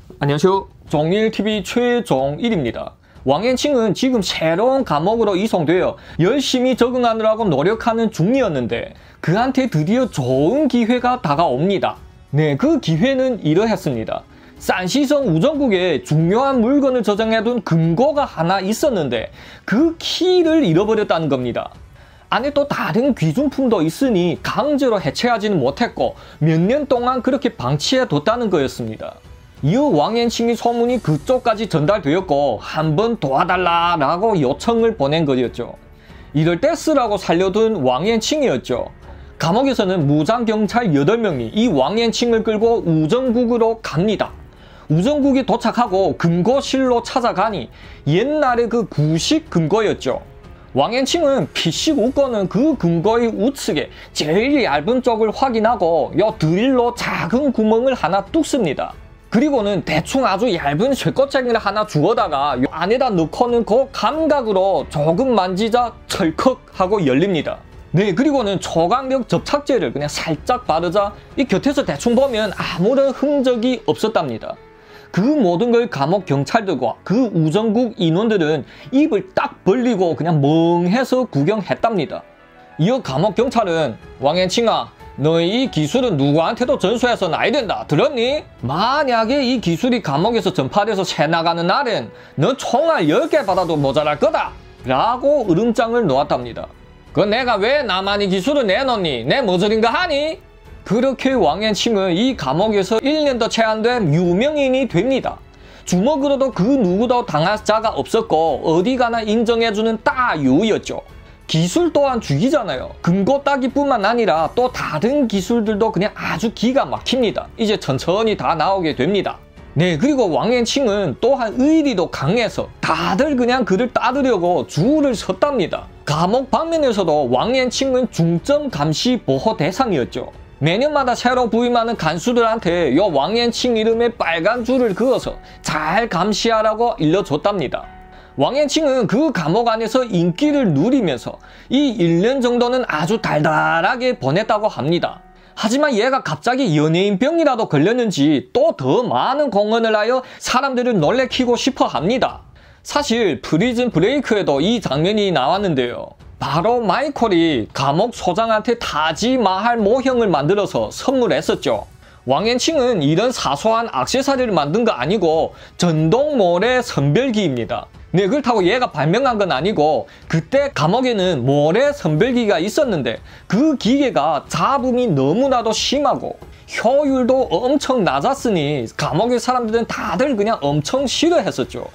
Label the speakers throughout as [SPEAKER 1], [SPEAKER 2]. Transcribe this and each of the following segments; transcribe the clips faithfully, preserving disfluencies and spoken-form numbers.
[SPEAKER 1] 안녕하세요. 종일티비 최종일입니다. 왕앤칭은 지금 새로운 감옥으로 이송되어 열심히 적응하느라고 노력하는 중이었는데 그한테 드디어 좋은 기회가 다가옵니다. 네, 그 기회는 이러했습니다. 산시성 우정국에 중요한 물건을 저장해둔 금고가 하나 있었는데 그 키를 잃어버렸다는 겁니다. 안에 또 다른 귀중품도 있으니 강제로 해체하지는 못했고 몇 년 동안 그렇게 방치해뒀다는 거였습니다. 이후 왕앤칭이 소문이 그쪽까지 전달되었고 한번 도와달라라고 요청을 보낸 거였죠. 이럴 때 쓰라고 살려둔 왕앤칭이었죠. 감옥에서는 무장경찰 여덟 명이 이 왕앤칭을 끌고 우정국으로 갑니다. 우정국에 도착하고 금고실로 찾아가니 옛날에 그 구식 금고였죠. 왕앤칭은 피식 웃고는 그 금고의 우측에 제일 얇은 쪽을 확인하고 요 드릴로 작은 구멍을 하나 뚫습니다. 그리고는 대충 아주 얇은 쇠꼬챙이를 하나 주워다가 요 안에다 넣고는 그 감각으로 조금 만지자 철컥 하고 열립니다. 네, 그리고는 초강력 접착제를 그냥 살짝 바르자 이 곁에서 대충 보면 아무런 흔적이 없었답니다. 그 모든 걸 감옥 경찰들과 그 우정국 인원들은 입을 딱 벌리고 그냥 멍해서 구경했답니다. 이어 감옥 경찰은 왕앤칭아, 너의 이 기술은 누구한테도 전수해서는 안 된다. 들었니? 만약에 이 기술이 감옥에서 전파돼서 새나가는 날엔 너 총알 열 개 받아도 모자랄 거다. 라고 으름장을 놓았답니다. 그 내가 왜 나만 이 기술을 내놓니? 내 머저린가 하니? 그렇게 왕앤칭은 이 감옥에서 일 년도 채 안 된 유명인이 됩니다. 주먹으로도 그 누구도 당할 자가 없었고 어디 가나 인정해주는 따유였죠. 기술 또한 죽이잖아요. 금고 따기뿐만 아니라 또 다른 기술들도 그냥 아주 기가 막힙니다. 이제 천천히 다 나오게 됩니다. 네, 그리고 왕앤칭은 또한 의리도 강해서 다들 그냥 그를 따르려고 줄을 섰답니다. 감옥 방면에서도 왕앤칭은 중점 감시 보호 대상이었죠. 매년마다 새로 부임하는 간수들한테 요 왕앤칭 이름의 빨간 줄을 그어서 잘 감시하라고 일러줬답니다. 왕앤칭은 그 감옥 안에서 인기를 누리면서 이 일 년 정도는 아주 달달하게 보냈다고 합니다. 하지만 얘가 갑자기 연예인병이라도 걸렸는지 또 더 많은 공헌을 하여 사람들을 놀래키고 싶어 합니다. 사실 프리즌 브레이크에도 이 장면이 나왔는데요. 바로 마이콜이 감옥 소장한테 타지마할 모형을 만들어서 선물했었죠. 왕앤칭은 이런 사소한 액세서리를 만든 거 아니고 전동 모래 선별기입니다. 네, 그렇다고 얘가 발명한 건 아니고 그때 감옥에는 모래 선별기가 있었는데 그 기계가 잡음이 너무나도 심하고 효율도 엄청 낮았으니 감옥의 사람들은 다들 그냥 엄청 싫어했었죠.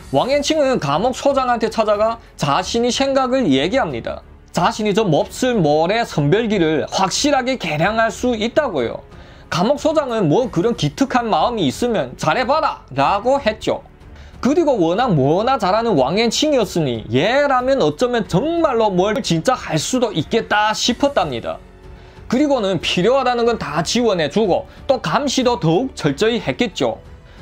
[SPEAKER 1] 왕앤칭은 감옥 소장한테 찾아가 자신이 생각을 얘기합니다. 자신이 저 몹쓸 모래 선별기를 확실하게 개량할 수 있다고요. 감옥 소장은 뭐 그런 기특한 마음이 있으면 잘해봐라 라고 했죠. 그리고 워낙 뭐나 잘하는 왕앤칭이었으니 얘라면 어쩌면 정말로 뭘 진짜 할 수도 있겠다 싶었답니다. 그리고는 필요하다는 건 다 지원해주고 또 감시도 더욱 철저히 했겠죠.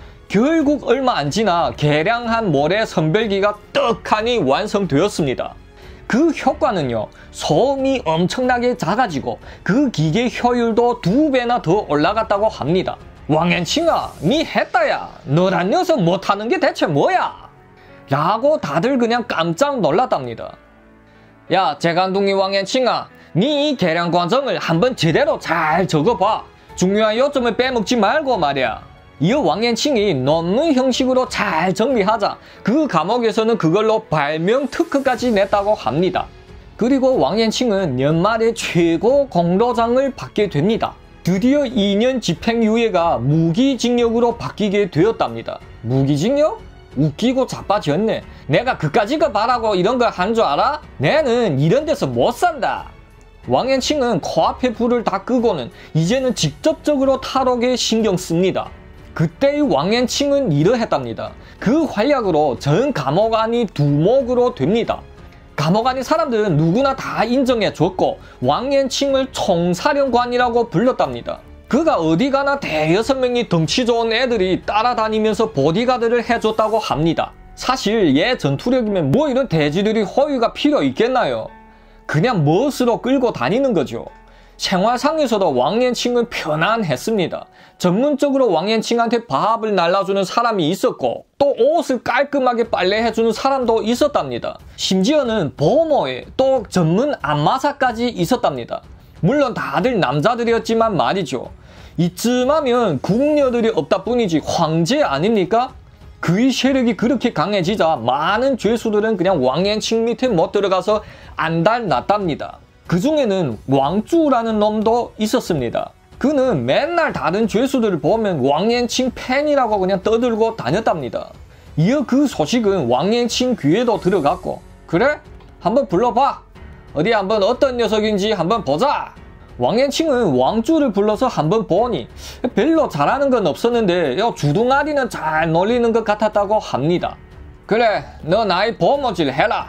[SPEAKER 1] 결국 얼마 안 지나 개량한 모래 선별기가 떡하니 완성되었습니다. 그 효과는요, 소음이 엄청나게 작아지고 그 기계 효율도 두 배나 더 올라갔다고 합니다. 왕앤칭아, 니 했다야. 너란 녀석 못하는 게 대체 뭐야? 라고 다들 그냥 깜짝 놀랐답니다. 야, 재간둥이 왕앤칭아, 니 이 개량 과정을 한번 제대로 잘 적어봐. 중요한 요점을 빼먹지 말고 말이야. 이어 왕앤칭이 논문 형식으로 잘 정리하자 그 감옥에서는 그걸로 발명 특허까지 냈다고 합니다. 그리고 왕앤칭은 연말에 최고 공로장을 받게 됩니다. 드디어 이 년 집행유예가 무기징역으로 바뀌게 되었답니다. 무기징역? 웃기고 자빠졌네. 내가 그까짓 거 바라고 이런 걸 한 줄 알아? 내는 이런 데서 못 산다. 왕앤칭은 코앞에 불을 다 끄고는 이제는 직접적으로 탈옥에 신경 씁니다. 그때의 왕앤칭은 이러했답니다. 그 활약으로 전 감옥안이 두목으로 됩니다. 감옥안의 사람들은 누구나 다 인정해줬고 왕앤칭을 총사령관이라고 불렀답니다. 그가 어디 가나 대여섯 명이 덩치 좋은 애들이 따라다니면서 보디가드를 해줬다고 합니다. 사실 얘 전투력이면 뭐 이런 대지들이 호위가 필요 있겠나요? 그냥 멋으로 끌고 다니는 거죠. 생활상에서도 왕延庆은 편안했습니다. 전문적으로 왕延庆한테 밥을 날라주는 사람이 있었고 또 옷을 깔끔하게 빨래해주는 사람도 있었답니다. 심지어는 보모에 또 전문 안마사까지 있었답니다. 물론 다들 남자들이었지만 말이죠. 이쯤하면 궁녀들이 없다 뿐이지 황제 아닙니까? 그의 세력이 그렇게 강해지자 많은 죄수들은 그냥 왕延庆 밑에 못 들어가서 안달났답니다. 그 중에는 왕주라는 놈도 있었습니다. 그는 맨날 다른 죄수들을 보면 왕延庆 팬이라고 그냥 떠들고 다녔답니다. 이어 그 소식은 왕延庆 귀에도 들어갔고, 그래? 한번 불러봐. 어디 한번 어떤 녀석인지 한번 보자. 왕延庆은 왕주를 불러서 한번 보니 별로 잘하는 건 없었는데 주둥아리는 잘 놀리는 것 같았다고 합니다. 그래, 너 나의 보모질 해라.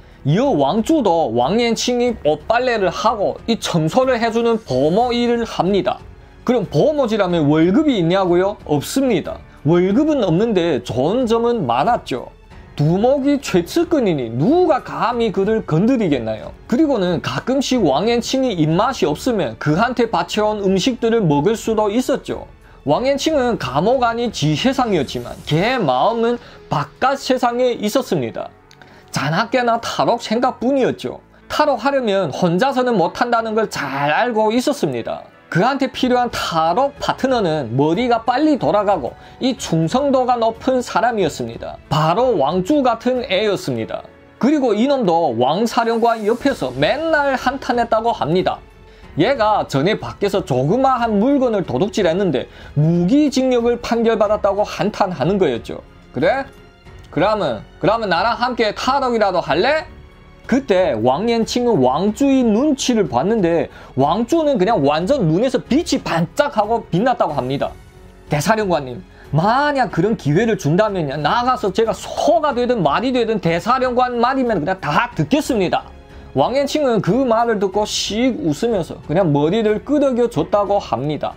[SPEAKER 1] 이어 왕주도 왕延庆이 옷빨래를 하고 이 청소를 해주는 보모 일을 합니다. 그럼 보모질하면 월급이 있냐고요? 없습니다. 월급은 없는데 좋은 점은 많았죠. 두목이 최측근이니 누가 감히 그를 건드리겠나요? 그리고는 가끔씩 왕延庆이 입맛이 없으면 그한테 바쳐온 음식들을 먹을 수도 있었죠. 왕延庆은 감옥 안이 지 세상이었지만 걔 마음은 바깥 세상에 있었습니다. 자나깨나 탈옥 생각뿐이었죠. 탈옥하려면 혼자서는 못한다는 걸 잘 알고 있었습니다. 그한테 필요한 탈옥 파트너는 머리가 빨리 돌아가고 이 충성도가 높은 사람이었습니다. 바로 왕주 같은 애였습니다. 그리고 이놈도 왕사령관 옆에서 맨날 한탄했다고 합니다. 얘가 전에 밖에서 조그마한 물건을 도둑질했는데 무기징역을 판결받았다고 한탄하는 거였죠. 그래? 그러면 그러면 나랑 함께 탈옥이라도 할래? 그때 왕延庆은 왕주의 눈치를 봤는데 왕주는 그냥 완전 눈에서 빛이 반짝하고 빛났다고 합니다. 대사령관님, 만약 그런 기회를 준다면 나가서 제가 소가 되든 말이 되든 대사령관 말이면 그냥 다 듣겠습니다. 왕延庆은 그 말을 듣고 씩 웃으면서 그냥 머리를 끄덕여 줬다고 합니다.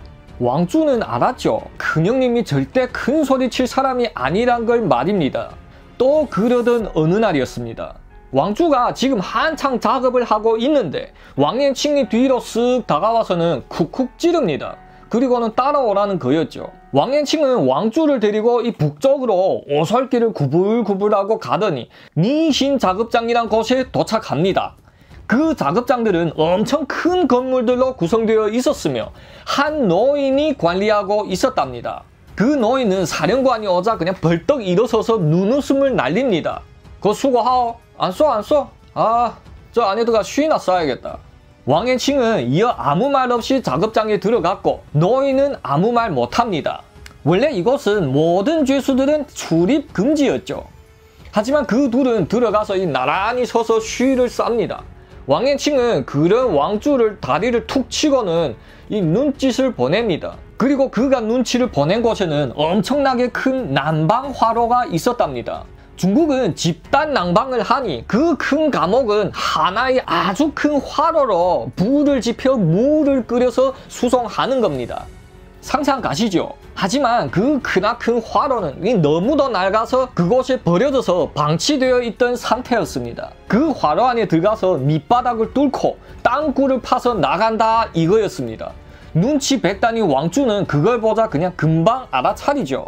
[SPEAKER 1] 왕주는 알았죠. 큰형님이 절대 큰 소리 칠 사람이 아니란 걸 말입니다. 또 그러던 어느 날이었습니다. 왕주가 지금 한창 작업을 하고 있는데 왕延庆이 뒤로 쓱 다가와서는 쿡쿡 찌릅니다. 그리고는 따라오라는 거였죠. 왕延庆은 왕주를 데리고 이 북쪽으로 오솔길을 구불구불하고 가더니 니신 작업장이란 곳에 도착합니다. 그 작업장들은 엄청 큰 건물들로 구성되어 있었으며 한 노인이 관리하고 있었답니다. 그 노인은 사령관이 오자 그냥 벌떡 일어서서 눈웃음을 날립니다. 그거 수고하오. 안 써, 안 써? 아, 저 안에다가 쉬나 써야겠다. 왕延庆은 이어 아무 말 없이 작업장에 들어갔고 노인은 아무 말 못합니다. 원래 이곳은 모든 죄수들은 출입 금지였죠. 하지만 그 둘은 들어가서 이 나란히 서서 쉬를 쌉니다. 왕延庆은 그런 왕주를 다리를 툭 치고는 이 눈짓을 보냅니다. 그리고 그가 눈치를 보낸 곳에는 엄청나게 큰 난방화로가 있었답니다. 중국은 집단 난방을 하니 그 큰 감옥은 하나의 아주 큰 화로로 불을 지펴 물을 끓여서 수송하는 겁니다. 상상 가시죠? 하지만 그 크나큰 화로는 너무도 낡아서 그곳에 버려져서 방치되어 있던 상태였습니다. 그 화로 안에 들어가서 밑바닥을 뚫고 땅굴을 파서 나간다 이거였습니다. 눈치 백단이 왕주는 그걸 보자 그냥 금방 알아차리죠.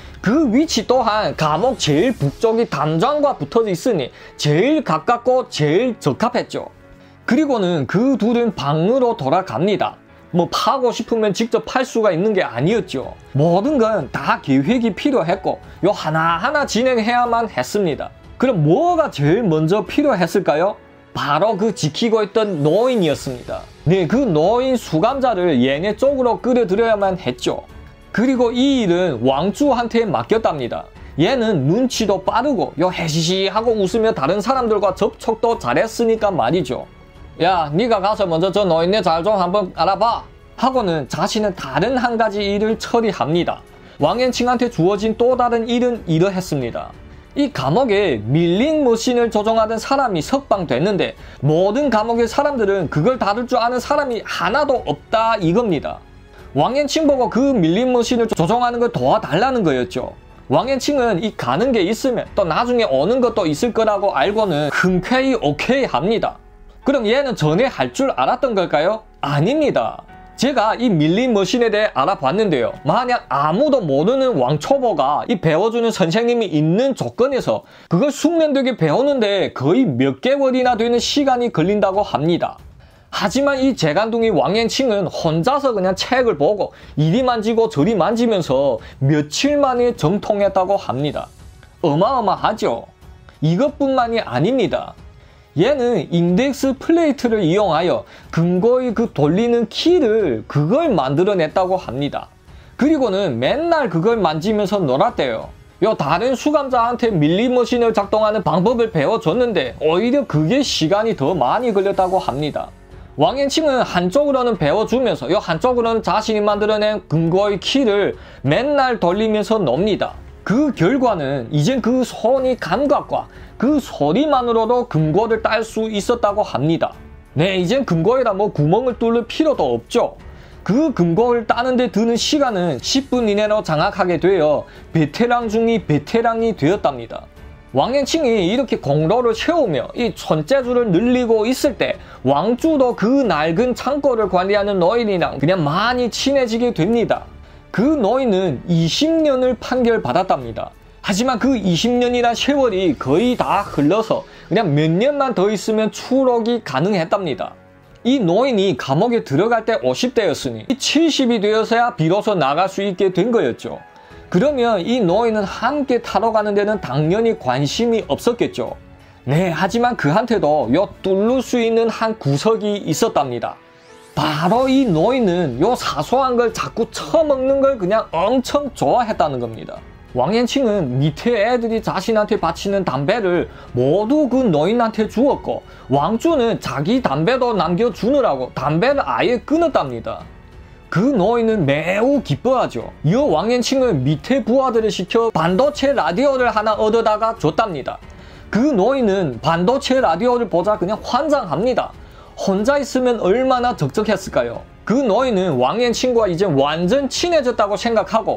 [SPEAKER 1] 그 위치 또한 감옥 제일 북쪽이 담장과 붙어져 있으니 제일 가깝고 제일 적합했죠. 그리고는 그 둘은 방으로 돌아갑니다. 뭐 파고 싶으면 직접 팔 수가 있는 게 아니었죠. 모든 건 다 계획이 필요했고 요 하나하나 진행해야만 했습니다. 그럼 뭐가 제일 먼저 필요했을까요? 바로 그 지키고 있던 노인이었습니다. 네, 그 노인 수감자를 얘네 쪽으로 끌어들여야만 했죠. 그리고 이 일은 왕주한테 맡겼답니다. 얘는 눈치도 빠르고 요 해시시하고 웃으며 다른 사람들과 접촉도 잘했으니까 말이죠. 야, 네가 가서 먼저 저 노인네 잘 좀 한번 알아봐 하고는 자신은 다른 한 가지 일을 처리합니다. 왕延庆한테 주어진 또 다른 일은 이러했습니다. 이 감옥에 밀링 머신을 조종하던 사람이 석방됐는데 모든 감옥의 사람들은 그걸 다룰 줄 아는 사람이 하나도 없다 이겁니다. 왕延庆 보고 그 밀링 머신을 조종하는 걸 도와달라는 거였죠. 왕延庆은 이 가는 게 있으면 또 나중에 오는 것도 있을 거라고 알고는 흔쾌히 오케이 합니다. 그럼 얘는 전에 할 줄 알았던 걸까요? 아닙니다. 제가 이 밀린 머신에 대해 알아봤는데요. 만약 아무도 모르는 왕초보가 이 배워주는 선생님이 있는 조건에서 그걸 숙련되게 배우는데 거의 몇 개월이나 되는 시간이 걸린다고 합니다. 하지만 이 재간둥이 왕앤칭은 혼자서 그냥 책을 보고 이리 만지고 저리 만지면서 며칠 만에 정통했다고 합니다. 어마어마하죠? 이것뿐만이 아닙니다. 얘는 인덱스 플레이트를 이용하여 근거의 그 돌리는 키를 그걸 만들어냈다고 합니다. 그리고는 맨날 그걸 만지면서 놀았대요. 요 다른 수감자한테 밀리머신을 작동하는 방법을 배워줬는데 오히려 그게 시간이 더 많이 걸렸다고 합니다. 왕앤칭은 한쪽으로는 배워주면서 요 한쪽으로는 자신이 만들어낸 근거의 키를 맨날 돌리면서 놉니다. 그 결과는 이젠 그 손이 감각과 그 소리만으로도 금고를 딸 수 있었다고 합니다. 네, 이젠 금고에다 뭐 구멍을 뚫을 필요도 없죠. 그 금고를 따는데 드는 시간은 십 분 이내로 장악하게 되어 베테랑 중의 베테랑이 되었답니다. 왕앤칭이 이렇게 공로를 채우며 이 손재주를 늘리고 있을 때 왕주도 그 낡은 창고를 관리하는 노인이랑 그냥 많이 친해지게 됩니다. 그 노인은 이십 년을 판결받았답니다. 하지만 그 이십 년이란 세월이 거의 다 흘러서 그냥 몇 년만 더 있으면 추록이 가능했답니다. 이 노인이 감옥에 들어갈 때 오십 대였으니 칠십이 되어서야 비로소 나갈 수 있게 된 거였죠. 그러면 이 노인은 함께 타러 가는 데는 당연히 관심이 없었겠죠. 네, 하지만 그한테도 요 뚫을 수 있는 한 구석이 있었답니다. 바로 이 노인은 요 사소한 걸 자꾸 처먹는 걸 그냥 엄청 좋아했다는 겁니다. 왕앤칭은 밑에 애들이 자신한테 바치는 담배를 모두 그 노인한테 주었고 왕주는 자기 담배도 남겨주느라고 담배를 아예 끊었답니다. 그 노인은 매우 기뻐하죠. 이 왕앤칭은 밑에 부하들을 시켜 반도체 라디오를 하나 얻어다가 줬답니다. 그 노인은 반도체 라디오를 보자 그냥 환장합니다. 혼자 있으면 얼마나 적적했을까요? 그 노인은 왕앤칭과 이제 완전 친해졌다고 생각하고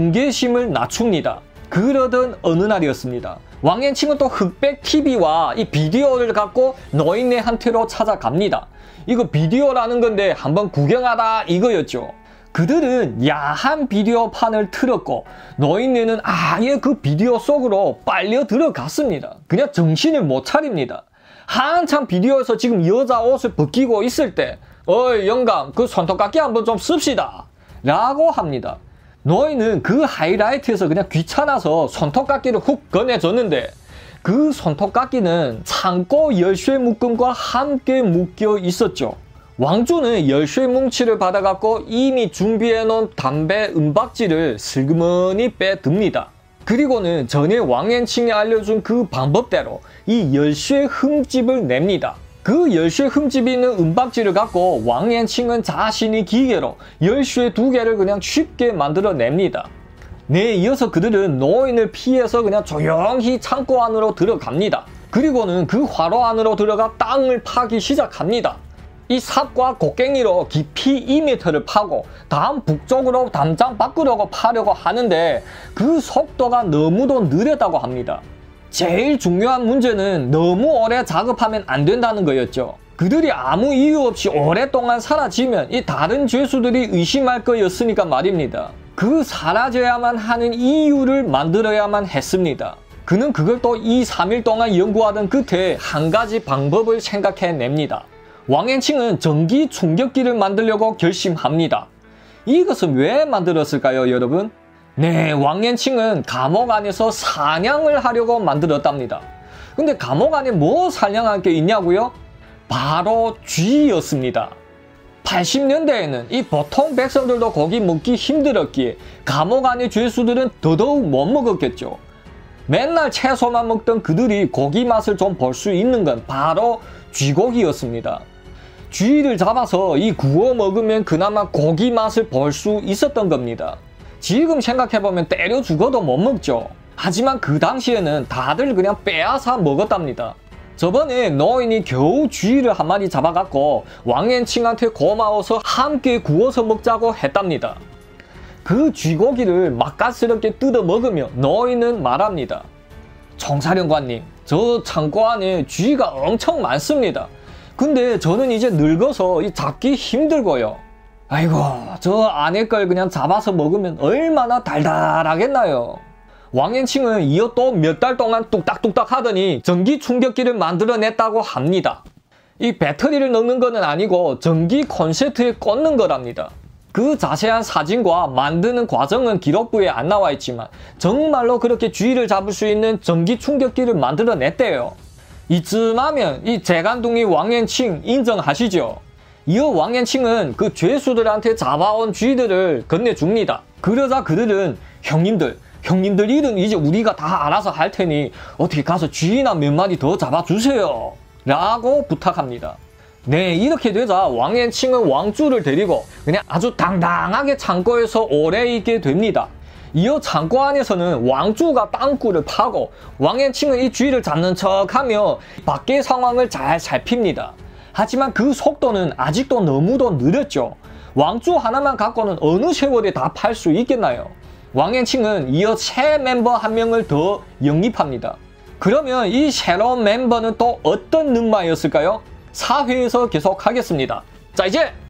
[SPEAKER 1] 경계심을 낮춥니다. 그러던 어느 날이었습니다. 왕앤칭은 또 흑백 티비와 이 비디오를 갖고 노인네한테로 찾아갑니다. 이거 비디오라는 건데 한번 구경하라 이거였죠. 그들은 야한 비디오판을 틀었고 노인네는 아예 그 비디오 속으로 빨려 들어갔습니다. 그냥 정신을 못 차립니다. 한참 비디오에서 지금 여자 옷을 벗기고 있을 때 어이 영감 그 손톱깎이 한번 좀 씁시다 라고 합니다. 노인은 그 하이라이트에서 그냥 귀찮아서 손톱깎이를 훅 꺼내줬는데 그 손톱깎이는 창고 열쇠 묶음과 함께 묶여 있었죠. 왕주는 열쇠 뭉치를 받아갖고 이미 준비해놓은 담배 은박지를 슬그머니 빼듭니다. 그리고는 전에 왕앤칭이 알려준 그 방법대로 이 열쇠 흠집을 냅니다. 그 열쇠 흠집이 있는 은박지를 갖고 왕앤칭은 자신이 기계로 열쇠 두 개를 그냥 쉽게 만들어냅니다. 네, 이어서 그들은 노인을 피해서 그냥 조용히 창고 안으로 들어갑니다. 그리고는 그 화로 안으로 들어가 땅을 파기 시작합니다. 이 삽과 곡괭이로 깊이 이 미터를 파고 다음 북쪽으로 담장 바꾸려고 파려고 하는데 그 속도가 너무도 느렸다고 합니다. 제일 중요한 문제는 너무 오래 작업하면 안 된다는 거였죠. 그들이 아무 이유 없이 오랫동안 사라지면 이 다른 죄수들이 의심할 거였으니까 말입니다. 그 사라져야만 하는 이유를 만들어야만 했습니다. 그는 그걸 또 이, 삼 일 동안 연구하던 끝에 한 가지 방법을 생각해냅니다. 왕앤칭은 전기 충격기를 만들려고 결심합니다. 이것은 왜 만들었을까요, 여러분? 네, 왕앤칭은 감옥 안에서 사냥을 하려고 만들었답니다. 근데 감옥 안에 뭐 사냥할 게 있냐고요? 바로 쥐였습니다. 팔십 년대에는 이 보통 백성들도 고기 먹기 힘들었기에 감옥 안의 죄수들은 더더욱 못 먹었겠죠. 맨날 채소만 먹던 그들이 고기 맛을 좀 볼 수 있는 건 바로 쥐고기였습니다. 쥐를 잡아서 이 구워 먹으면 그나마 고기 맛을 볼 수 있었던 겁니다. 지금 생각해보면 때려 죽어도 못 먹죠. 하지만 그 당시에는 다들 그냥 빼앗아 먹었답니다. 저번에 노인이 겨우 쥐를 한 마리 잡아갖고 왕앤칭한테 고마워서 함께 구워서 먹자고 했답니다. 그 쥐고기를 맛깔스럽게 뜯어 먹으며 노인은 말합니다. 총사령관님, 저 창고 안에 쥐가 엄청 많습니다. 근데 저는 이제 늙어서 이 잡기 힘들고요. 아이고, 저 안에 걸 그냥 잡아서 먹으면 얼마나 달달하겠나요. 왕앤칭은 이어 또 몇 달 동안 뚝딱뚝딱 하더니 전기 충격기를 만들어냈다고 합니다. 이 배터리를 넣는 거는 아니고 전기 콘센트에 꽂는 거랍니다. 그 자세한 사진과 만드는 과정은 기록부에 안 나와 있지만 정말로 그렇게 쥐를 잡을 수 있는 전기 충격기를 만들어냈대요. 이쯤하면 이 재간둥이 왕앤칭 인정하시죠? 이어 왕앤칭은 그 죄수들한테 잡아온 쥐들을 건네줍니다. 그러자 그들은 형님들, 형님들 일은 이제 우리가 다 알아서 할 테니 어떻게 가서 쥐나 몇 마리 더 잡아주세요. 라고 부탁합니다. 네, 이렇게 되자 왕앤칭은 왕쭈를 데리고 그냥 아주 당당하게 창고에서 오래 있게 됩니다. 이어 창고 안에서는 왕쭈가 땅굴을 파고 왕앤칭은 이 쥐를 잡는 척하며 밖의 상황을 잘 살핍니다. 하지만 그 속도는 아직도 너무도 느렸죠. 왕쭈 하나만 갖고는 어느 세월에 다 팔 수 있겠나요? 왕앤칭은 이어 새 멤버 한 명을 더 영입합니다. 그러면 이 새로운 멤버는 또 어떤 능마였을까요? 사 회에서 계속 하겠습니다. 자, 이제